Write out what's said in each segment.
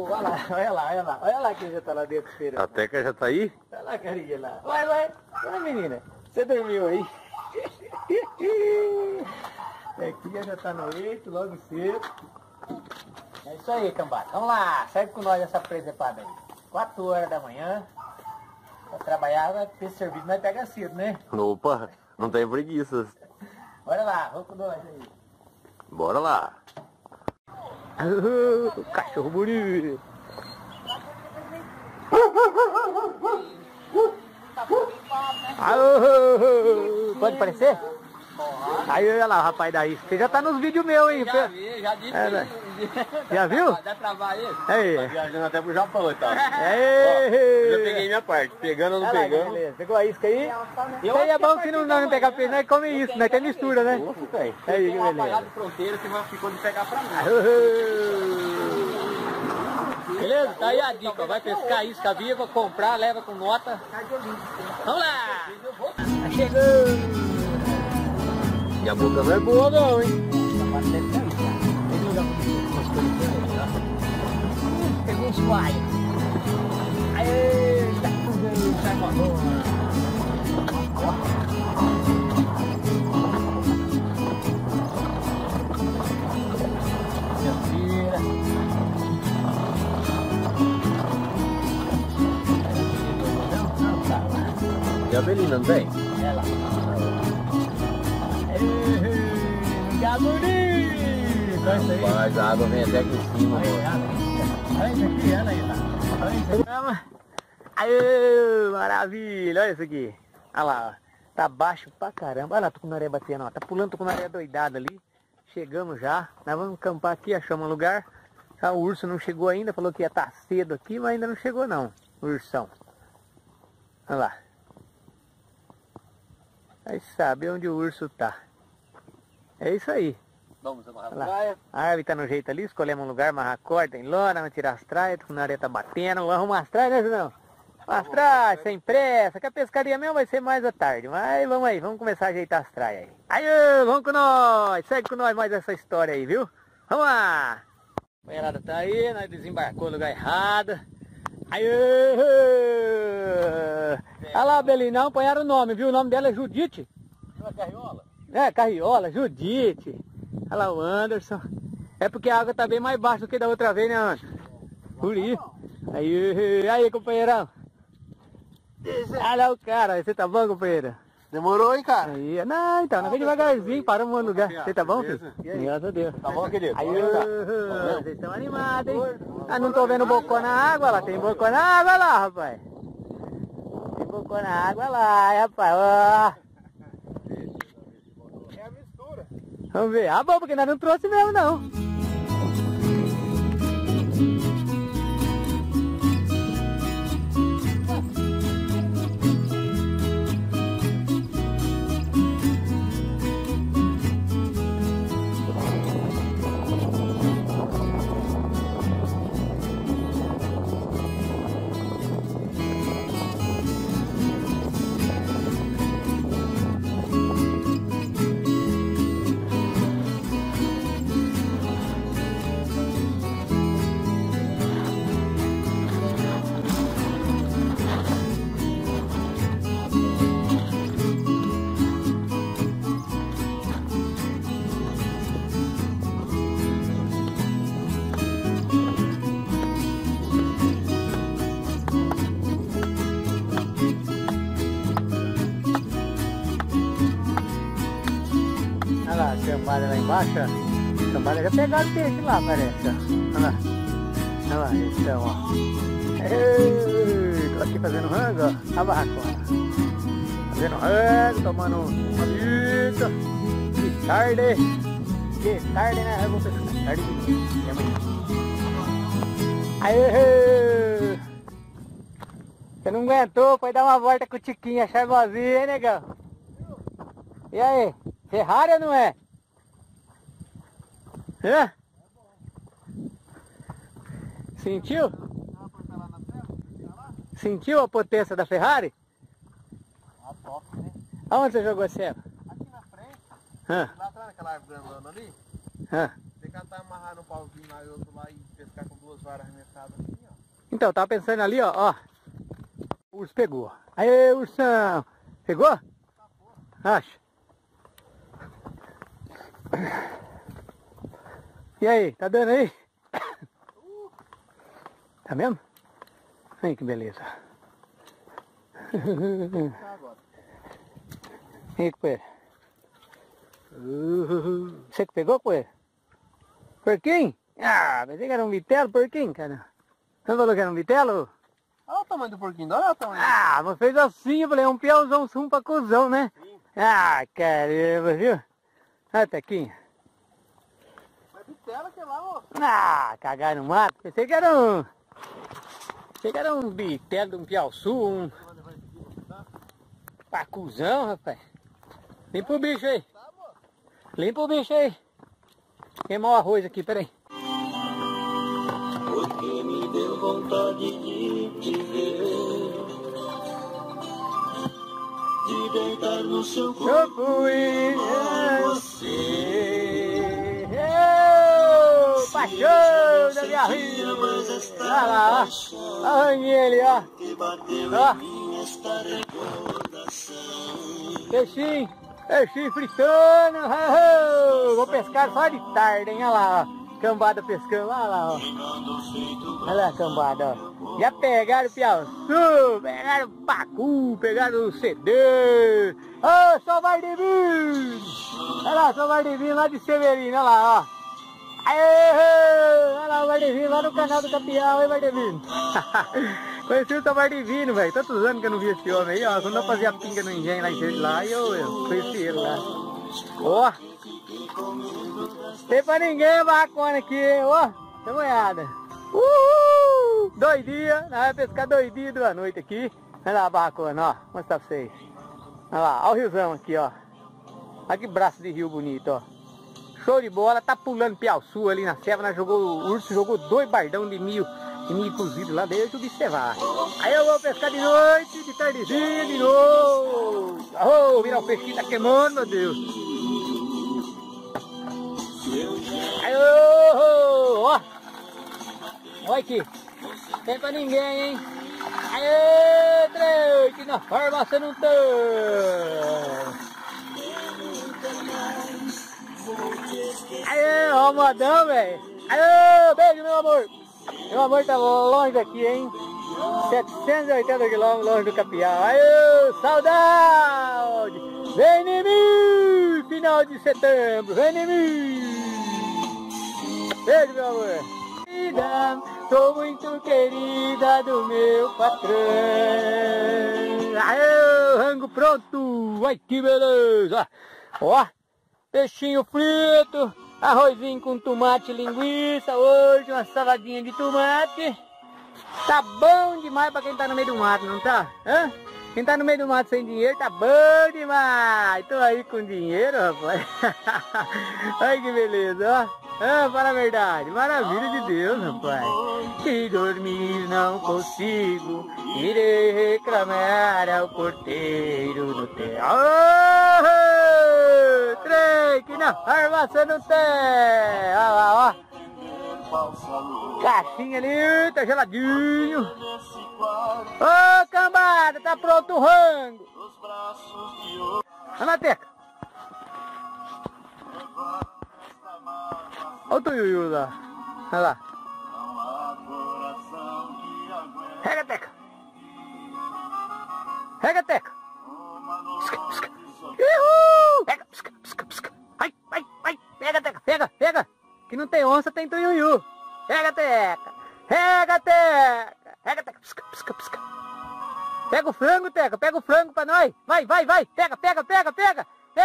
Olha lá, olha lá, olha lá. Olha lá quem já tá lá dentro esperando. A Teca já tá aí? Olha lá, carinha lá. Vai, vai. Vai, menina. Você dormiu aí? Tequinha já tá no leito, logo cedo. É isso aí, cambada. Vamos lá, segue com nós essa presepada aí. 4 horas da manhã. Pra trabalhar, vai ter serviço, nós pega cedo, né? Opa, não tem preguiça. Bora lá, vamos com nós aí. Bora lá. Cachorro bonito. Pode parecer? Aí, olha lá o rapaz daí. Você já tá nos vídeos meus, hein? Já vi, já disse. Já viu? Dá trabalho Aí. Tá viajando até pro Japão e tal. Aí. Já peguei minha parte, pegando ou não Olha lá, pegando. beleza. Pegou a isca aí? Isso aí é bom se não pegar peixe, nós come isso, nós tem mistura, né? Aí, que Tem uma beleza. apagada de fronteira que ficou de pegar pra mim. Beleza? Tá aí a dica, vai pescar isca viva, comprar, leva com nota. Vamos lá! Tá chegando! E a boca não é boa não, hein? Pegou um suai. Aê, tá com sai com E a Belina, não tem? é lá. Gaburinho! Mas a água vem até aqui em cima. Olha isso aqui, olha aí, tá? Olha isso aqui. Aê, maravilha! Olha isso aqui. Olha lá, ó. Tá baixo pra caramba. Olha lá, tucunaré batendo, ó. Tá pulando tucunaré doidado ali. Chegamos já. Nós vamos acampar aqui, achamos um lugar. O urso não chegou ainda, falou que ia estar cedo aqui, mas ainda não chegou não, o ursão. Olha lá. Aí sabe onde o urso tá. É isso aí. Vamos amarrar Olha a lá. praia. A árvore tá no jeito ali, escolhemos um lugar, amarrar a corda, tem lona, vamos tirar as traias, a areia tá batendo, vamos arrumar as traias, né, não? As traias, sem pressa, que a pescaria mesmo vai ser mais à tarde, mas vamos aí, vamos começar a ajeitar as traias aí. Aí, vamos com nós, segue com nós mais essa história aí, viu? Vamos lá! A banheirada tá aí, nós desembarcou no lugar errado. Aí, olha lá, Belinão, apanharam o nome, viu? O nome dela é Judite. Uma carriola? É, Carriola, Judite. Olha lá o Anderson. É porque a água tá bem mais baixa do que da outra vez, né, Anderson? Por isso. Aí, companheirão. Olha lá o cara, você tá bom, companheiro? Demorou, hein, cara? Aí, não, então, nós vem devagarzinho, paramos no lugar. Você tá bom, filho? Graças a Deus. Tá bom, querido? Aí, vocês estão animados, hein? Ah, não tô vendo bocó na água lá, tem bocó na água lá, rapaz. Tem bocó na água lá, rapaz, ó. É a mistura. Vamos ver. Ah, bom, porque nós não trouxe mesmo, não. Olha lá, a cambada lá embaixo, ó. A cambada já pegaram peixe lá, parece, ó. Olha lá. Olha lá, então, ó. Ei, tô aqui fazendo rango, ó. A barracona. Fazendo rango, tomando uma bica. Que tarde. Que tarde, né? Eu vou pescar. Tarde de novo. E amanhã. Aê! Você não aguentou, foi dar uma volta com o Tiquinho, charmosinho, hein, negão? E aí? Ferrari ou não é? Hã? Sentiu? Sentiu a potência da Ferrari? Ah, top, né? Aonde você jogou essa? Aqui na frente, Hã? lá atrás naquela árvore grandona ali, Hã? você catar, amarrar no pauzinho lá e outro lá e pescar com 2 varas arremessadas assim, ó. Então, eu tava pensando ali, ó. O urso pegou. Aê, ursão! Pegou? Acha? E aí, tá dando aí? Tá mesmo? Aí que beleza. E aí, coelho? Você que pegou, coelho? Porquinho? Ah, pensei que era um vitelo, porquinho, cara. Você falou que era um vitelo? Olha o tamanho do porquinho, olha o tamanho. Ah, mas fez assim, eu falei, é um piauzão, sumo pra cuzão, né? Sim. Ah, caramba, viu? Olha, Tequinho. Mas vitela que lá, ó. Ah, cagar no mato. Pensei que era um... Pensei que era um bitelo de um piauçu, um... Pacuzão, rapaz. Limpa o bicho aí. Limpa o bicho aí. Queimar o arroz aqui, peraí. Porque me deu vontade de te ver, de deitar no seu corpo Eu fui você. Paixão da minha vida. Olha lá, ó. Olha ele, ó. Que bateu Ó. em mim esta recordação. Peixinho, peixinho fritando. Vou pescar só de tarde, hein? Olha lá, ó. Cambada pescando, olha lá, ó. Olha lá a cambada, ó. Já pegaram o piauçu, pegaram o pacu, pegaram o CD. Ô, São Vardevino! Olha lá, São Vardevino lá de Severino, olha lá, ó. Aê, olha lá o Vardevino lá no canal do Capial, hein, Vardevino? Conheci o São Vardevino, velho. Tantos anos que eu não vi esse homem aí, ó. Quando eu fazia pinga no engenho lá em Verde lá, eu conheci ele lá. Ó. Tem pra ninguém bacana aqui, hein? Ó. Dá uma olhada. Uhul! 2 dias. Nós vamos pescar 2 dias, 2 noites aqui. Olha lá, bacana, ó. Vou mostrar pra vocês. Olha lá, olha o riozão aqui, ó. Olha que braço de rio bonito, ó. Show de bola, tá pulando piauçu ali na serra, nós jogou, o urso jogou 2 bardão de milho cozido lá, deixa eu observar. Aí eu vou pescar de noite, de tardezinha, de novo. Oh, virar o peixinho tá queimando, meu Deus. Aí, ó. Olha aqui. Tem pra ninguém, hein? Aê, três, que na forma você não tem. Aê, ó, modão, velho. Aê, beijo, meu amor. Meu amor tá longe daqui, hein? 780 quilômetros longe do Capial. Aê, saudade! Vem em mim! Final de setembro, vem em mim! Beijo, meu amor. Sou muito querida do meu patrão. Aê, rango pronto! Ai, que beleza! Ó, peixinho frito. Arrozinho com tomate e linguiça, hoje uma saladinha de tomate. Tá bom demais pra quem tá no meio do mato, não tá? Hã? Quem tá no meio do mato sem dinheiro, tá bom demais. Tô aí com dinheiro, rapaz. Olha que beleza, ó. Ah, para a verdade, maravilha de Deus, rapaz. Se dormir não consigo, irei reclamar ao porteiro do terra. Oh, trem que na farmácia não tem. Olha lá, ó. Caixinha ali, tá geladinho. Ô, cambada, tá pronto o rango. Olha na teca. Olha o tuiuiu lá. Olha lá. Pega a teca. Pega a teca. Pega. Vai. Pega a teca. Pega. Que não tem onça, tem tuiuiu. Pega a teca. Pega a teca. Pega o frango, teca. Pega o frango pra nós. Vai. Pega. Pega, teca.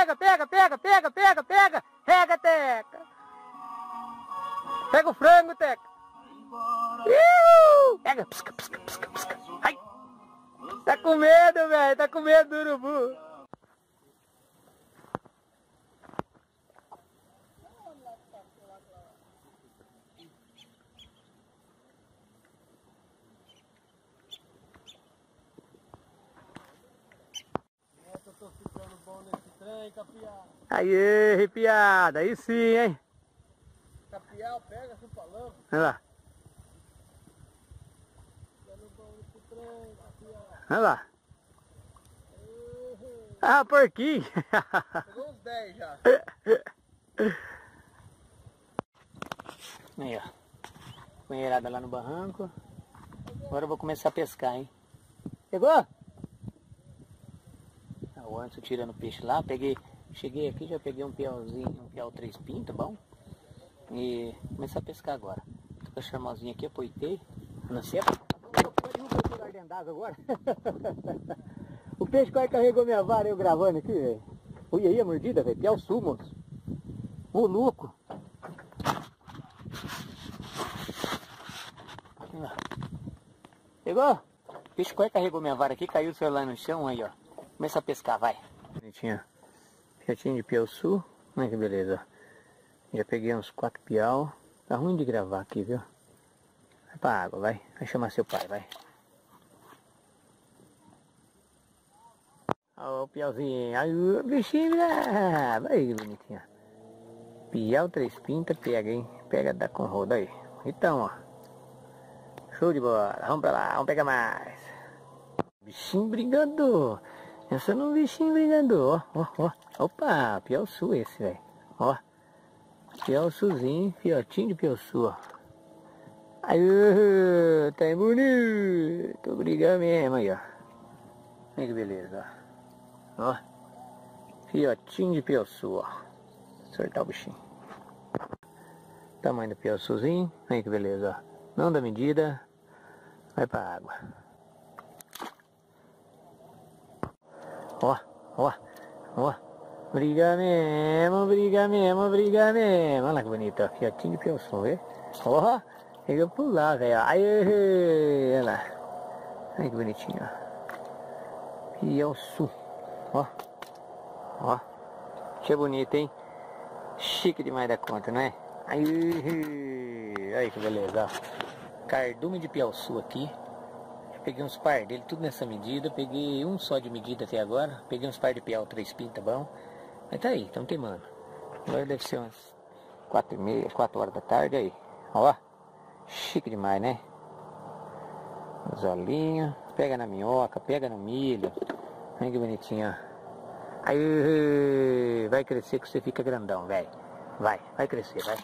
Pega o frango, teca. Pega. Ai. Tá com medo, velho. Tá com medo do urubu. Eu tô ficando bom nesse trem, Capial. Aí, arrepiada. Aí sim, hein? Gabriel, pega seu palamo. Olha lá. Olha lá. Ah, porquinho. Pegou uns 10 já. Aí, ó. Banheirada lá no barranco. Agora eu vou começar a pescar, hein. Pegou? O Anderson tirando peixe lá. Cheguei aqui, já peguei um piauzinho, um piau 3 pintas, bom. E começar a pescar agora. Tô com a charmosinha aqui, apoitei. Não sei. Agora. O peixe quase carregou minha vara, eu gravando aqui, velho. Olha aí a mordida, velho. Piau sul, moço. Ô, louco. Pegou? O peixe quase carregou minha vara aqui, caiu o celular no chão, aí, ó. Começa a pescar, vai. Bonitinho. Fiatinho de piau sul. Olha que beleza, ó. Já peguei uns 4 piau. Tá ruim de gravar aqui, viu? Vai pra água, vai. Vai chamar seu pai, vai. Olha o piauzinho. Aí o bichinho, vai aí, bonitinho. Piau 3 pintas, pega, hein? Pega, dá com roda aí. Então, ó. Show de bola. Vamos pra lá, vamos pegar mais. Bichinho brigador. Essa não é um bichinho brigador, ó, ó, ó. Opa, piau sul esse, velho. Ó. Piau sulzinho, fiotinho de piau sul, ó. Aí, tá bonito. Brigando mesmo aí, ó. Olha que beleza, ó. Ó. Fiotinho de piau sul, ó. Acertar o bichinho. Tamanho do piau sulzinho. Olha que beleza, ó. Não dá medida. Vai pra água. Ó, ó, ó. Briga mesmo, briga mesmo, briga mesmo. Olha lá que bonito, ó. Fiotinho de piau sul, vê? Ó. Chega por lá, velho. Aí, olha lá. Olha que bonitinho, ó. Piau sul. Ó. Ó. Achei bonito, hein? Chique demais da conta, não é? Aí, olha que beleza, ó. Cardume de piau sul aqui. Eu peguei uns par dele, tudo nessa medida. Peguei um só de medida até agora. Peguei uns par de piau 3 pintas, bom. Mas tá aí, então teimando. Agora deve ser umas 4h30, 4 horas da tarde aí. Ó. Chique demais, né? Os olhinhos. Pega na minhoca, pega no milho. Olha que bonitinho, ó. Aí, vai crescer que você fica grandão, velho. Vai crescer, vai.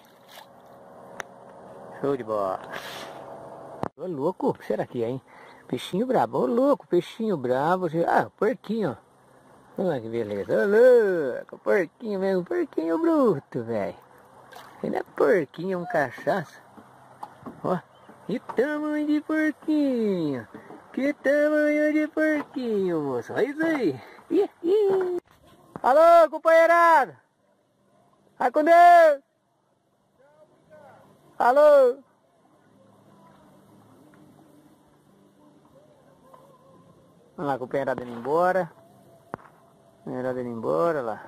Show de bola. Ô louco, será que é, hein? Peixinho brabo, ô louco, peixinho brabo. Ah, porquinho, ó. Olha que beleza, ô louco, porquinho mesmo, porquinho bruto, velho. Ele é porquinho, é um cachaça. Ó, que tamanho de porquinho. Que tamanho de porquinho, moço. Olha isso aí. Ih, ih. Alô, companheirada. Vai com Deus. Alô. Vamos lá, companheirada indo embora. Companheirada indo embora, lá.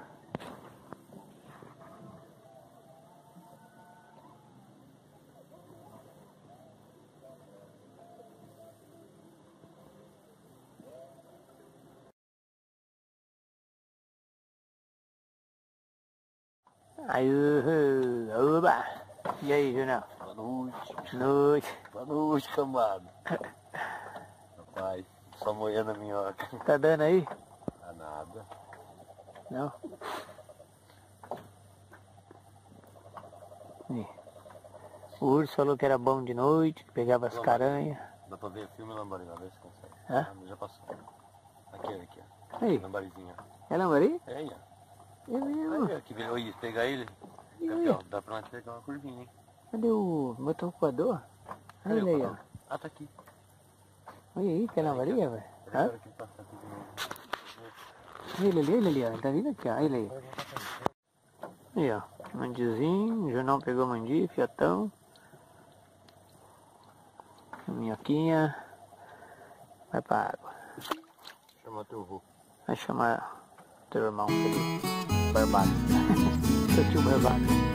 Aí, oba! E aí, Junão? Boa noite. Noite. Boa noite, camada. Rapaz, só moendo a minhoca. Tá dando aí? Tá nada. Não? Aí. O urso falou que era bom de noite, que pegava as caranhas. Dá pra ver filme lambari, vê se consegue. Hã? Ah, já passou. Aqui, ó. Aí, Lambarizinho. é lambari? É aí, ó. É mesmo. Aí, ó, que veio isso, pegar ele. E Campeão, aí? dá pra nós pegar uma curvinha, hein? Cadê o motocuador? Olha ele aí, ó. Ah, tá aqui. Olha aí, que é lambari, velho. Hã? Agora que passa aqui de novo. Ele ali, ó. Tá vindo aqui, ó. Ele aí. Aí, ó. Mandizinho. O Junão pegou mandi, fiatão. Minhoquinha. Vai pra água. Chama teu vô. Vai chamar teu irmão, aquele barbado. Seu tio barbado.